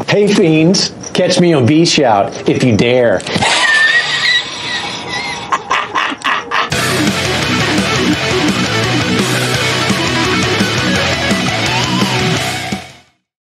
Hey, fiends, catch me on vSHOUT if you dare.